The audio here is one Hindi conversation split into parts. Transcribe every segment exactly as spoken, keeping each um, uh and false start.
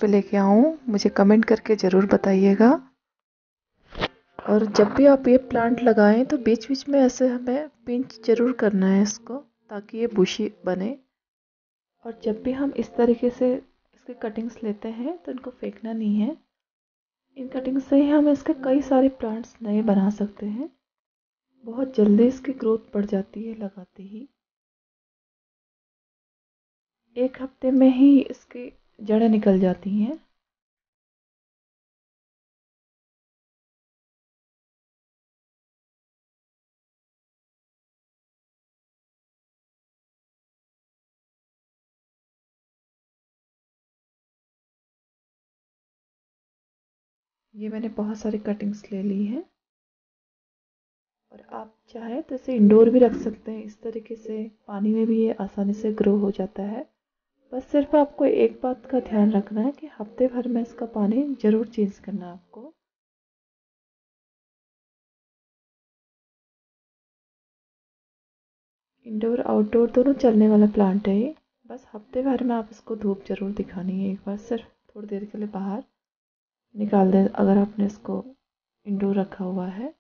पे लेके आऊँ मुझे कमेंट करके ज़रूर बताइएगा। और जब भी आप ये प्लांट लगाएं तो बीच बीच में ऐसे हमें पिंच ज़रूर करना है इसको, ताकि ये बुशी बने। और जब भी हम इस तरीके से इसके कटिंग्स लेते हैं तो इनको फेंकना नहीं है। इन कटिंग्स से ही हम इसके कई सारे प्लांट्स नए बना सकते हैं। बहुत जल्दी इसकी ग्रोथ बढ़ जाती है लगाते ही। एक हफ्ते में ही इसकी जड़ें निकल जाती हैं। ये मैंने बहुत सारी कटिंग्स ले ली हैं। और आप चाहे तो इसे इंडोर भी रख सकते हैं। इस तरीके से पानी में भी ये आसानी से ग्रो हो जाता है। बस सिर्फ आपको एक बात का ध्यान रखना है कि हफ्ते भर में इसका पानी ज़रूर चेंज करना है आपको। इंडोर आउटडोर दोनों चलने वाला प्लांट है ये। बस हफ्ते भर में आप इसको धूप ज़रूर दिखानी है एक बार, सिर्फ थोड़ी देर के लिए बाहर निकाल दें अगर आपने इसको इंडोर रखा हुआ है।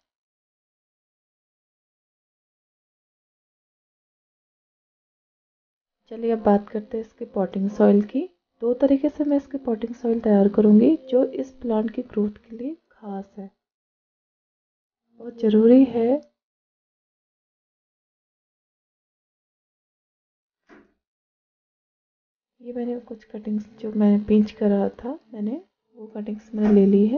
चलिए अब बात करते हैं इसके पॉटिंग सॉइल की। दो तरीके से मैं इसके पॉटिंग सॉइल तैयार करूँगी जो इस प्लांट की ग्रोथ के लिए खास है, बहुत ज़रूरी है। ये मैंने कुछ कटिंग्स जो मैंने पिंच करा था मैंने वो कटिंग्स मैंने ले ली है।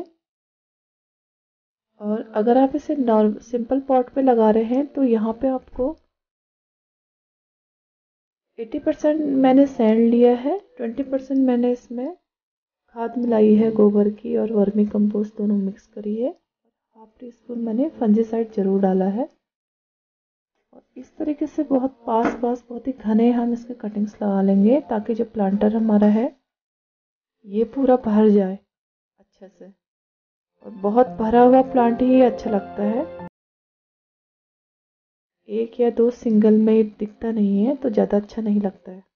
और अगर आप इसे नॉर्मल सिंपल पॉट पे लगा रहे हैं तो यहाँ पे आपको अस्सी परसेंट मैंने सैंड लिया है, बीस परसेंट मैंने इसमें खाद मिलाई है, गोबर की और वर्मी कंपोस्ट दोनों मिक्स करी है। हाफ टी स्पून मैंने फंजीसाइड ज़रूर डाला है। और इस तरीके से बहुत पास पास बहुत ही घने हम इसके कटिंग्स लगा लेंगे ताकि जो प्लांटर हमारा है ये पूरा भर जाए अच्छे से। और बहुत भरा हुआ प्लांट ही अच्छा लगता है। एक या दो सिंगल में दिखता नहीं है तो ज़्यादा अच्छा नहीं लगता है।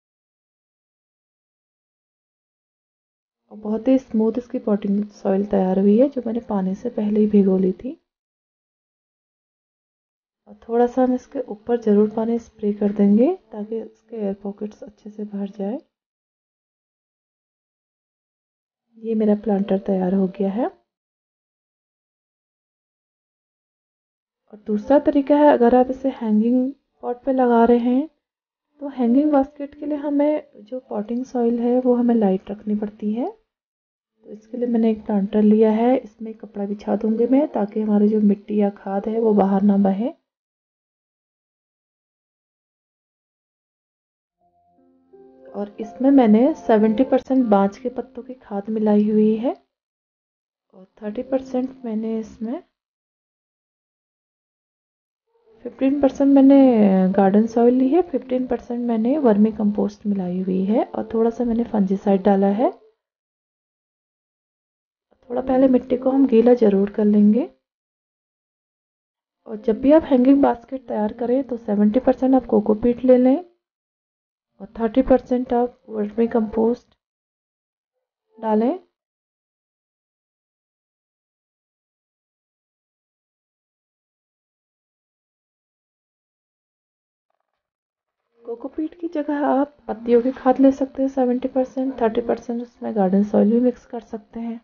और बहुत ही स्मूथ इसकी पॉटिंग सॉइल तैयार हुई है जो मैंने पानी से पहले ही भिगो ली थी। और थोड़ा सा हम इसके ऊपर ज़रूर पानी स्प्रे कर देंगे ताकि इसके एयर पॉकेट्स अच्छे से भर जाए। ये मेरा प्लांटर तैयार हो गया है। और दूसरा तरीका है, अगर आप इसे हैंगिंग पॉट पे लगा रहे हैं तो हैंगिंग बास्केट के लिए हमें जो पॉटिंग सॉइल है वो हमें लाइट रखनी पड़ती है। तो इसके लिए मैंने एक प्लांटर लिया है, इसमें कपड़ा बिछा दूंगी मैं ताकि हमारी जो मिट्टी या खाद है वो बाहर ना बहे। और इसमें मैंने सत्तर परसेंट बांज के पत्तों की खाद मिलाई हुई है। और तीस परसेंट मैंने इसमें पंद्रह परसेंट मैंने गार्डन सॉइल ली है, पंद्रह परसेंट मैंने वर्मी कंपोस्ट मिलाई हुई है और थोड़ा सा मैंने फंजीसाइड डाला है। थोड़ा पहले मिट्टी को हम गीला ज़रूर कर लेंगे। और जब भी आप हैंगिंग बास्केट तैयार करें तो सत्तर परसेंट आप कोकोपीट ले लें और तीस परसेंट आप वर्मी कंपोस्ट डालें। कोकोपीट की जगह आप पत्तियों की खाद ले सकते हैं सत्तर परसेंट, तीस परसेंट उसमें गार्डन सॉइल भी मिक्स कर सकते हैं।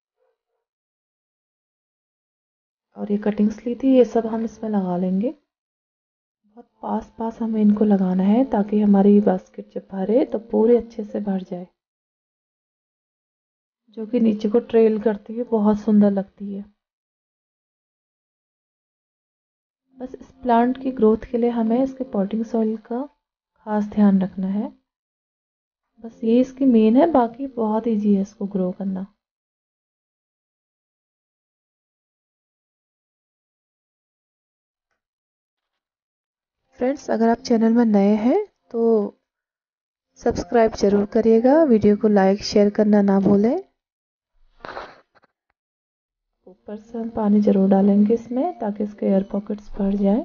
और ये कटिंग्स ली थी ये सब हम इसमें लगा लेंगे। बहुत पास पास हमें इनको लगाना है ताकि हमारी बास्केट जब भरे तो पूरे अच्छे से भर जाए, जो कि नीचे को ट्रेल करती है बहुत सुंदर लगती है। बस इस प्लांट की ग्रोथ के लिए हमें इसके पॉटिंग सॉइल का खास ध्यान रखना है। बस ये इसकी मेन है, बाकी बहुत इजी है इसको ग्रो करना। फ्रेंड्स, अगर आप चैनल में नए हैं तो सब्सक्राइब जरूर करिएगा, वीडियो को लाइक शेयर करना ना भूलें। ऊपर से हम पानी ज़रूर डालेंगे इसमें ताकि इसके एयर पॉकेट्स भर जाए।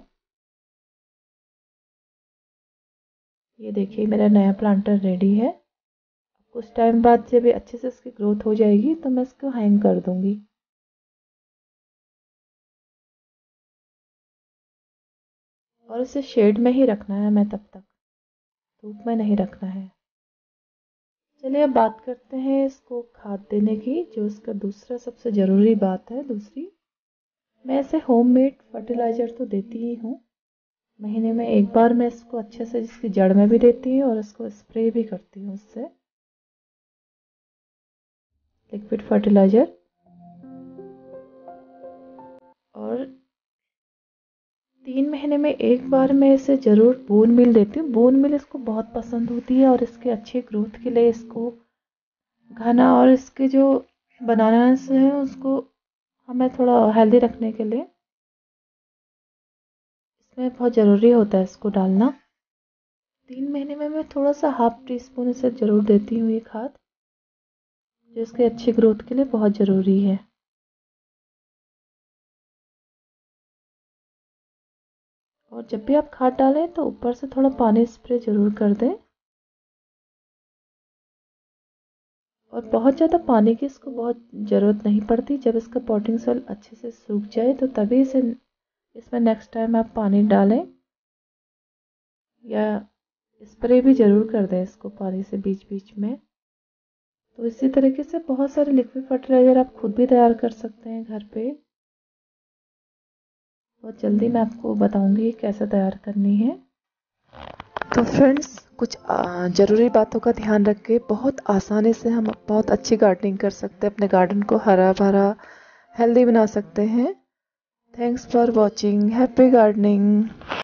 ये देखिए मेरा नया प्लांटर रेडी है। कुछ टाइम बाद जब ये अच्छे से इसकी ग्रोथ हो जाएगी तो मैं इसको हैंग कर दूंगी। और इसे शेड में ही रखना है मैं, तब तक धूप में नहीं रखना है। चलिए अब बात करते हैं इसको खाद देने की, जो इसका दूसरा सबसे ज़रूरी बात है। दूसरी, मैं इसे होममेड फर्टिलाइज़र तो देती ही हूँ। महीने में एक बार मैं इसको अच्छे से इसकी जड़ में भी देती हूँ और इसको स्प्रे भी करती हूँ इससे लिक्विड फर्टिलाइज़र। और तीन महीने में एक बार मैं इसे ज़रूर बोन मिल देती हूँ। बोन मिल इसको बहुत पसंद होती है और इसके अच्छे ग्रोथ के लिए इसको घना और इसके जो बनानास है उसको हमें थोड़ा हेल्दी रखने के लिए इसमें बहुत ज़रूरी होता है इसको डालना। तीन महीने में मैं थोड़ा सा हाफ टी स्पून इसे ज़रूर देती हूँ ये खाद, जो इसके अच्छी ग्रोथ के लिए बहुत ज़रूरी है। और जब भी आप खाद डालें तो ऊपर से थोड़ा पानी स्प्रे ज़रूर कर दें। और बहुत ज़्यादा पानी की इसको बहुत ज़रूरत नहीं पड़ती। जब इसका पॉटिंग सॉइल अच्छे से सूख जाए तो तभी इसे इसमें नेक्स्ट टाइम आप पानी डालें, या स्प्रे भी ज़रूर कर दें इसको पानी से बीच बीच में। तो इसी तरीके से बहुत सारे लिक्विड फर्टिलाइज़र आप खुद भी तैयार कर सकते हैं घर पे। बहुत जल्दी मैं आपको बताऊंगी कैसे तैयार करनी है। तो फ्रेंड्स, कुछ ज़रूरी बातों का ध्यान रख के बहुत आसानी से हम बहुत अच्छी गार्डनिंग कर सकते हैं, अपने गार्डन को हरा भरा हेल्दी बना सकते हैं। Thanks for watching, happy gardening.